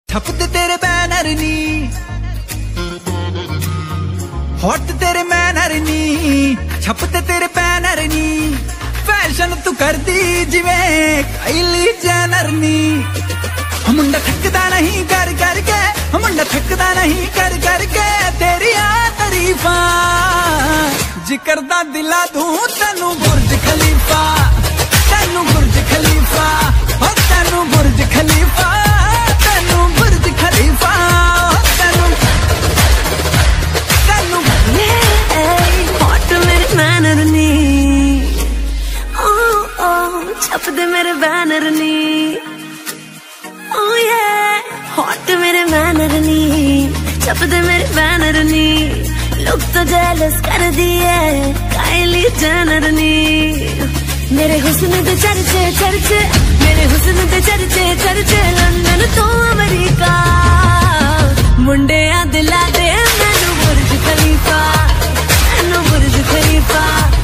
छपते तेरे बैनर नी हॉट तेरे मैनर नी छपते तेरे बैनर नी फैशन तू कर दी जिवें काइली जेनर नी मुंडा थकदा नहीं कर करके मुंडा थकदा नहीं कर करके तेरी तारीफा जिक्र दा दिला दूं तेनू बुर्ज खलीफा तेनू बुर्ज खलीफा हो तेनू बुर्ज खलीफा तेनू बुर्ज खलीफा तेनू तेनू हॉट मेरे मैनर नी ओ छपदे मेरे बैनर नी ओ ये हॉट मेरे मैनर नी छपदे मेरे बैनर नी लोग तो जेलस कर दिए काइली जेनर नी मेरे हुस्न दे चर्चे चर्चे मेरे हुस्न दे चर्चे चर्चे लंदन तो अमेरिका मुंडे दिला दे मैनू बुर्ज खलीफा मैनू बुर्ज खलीफा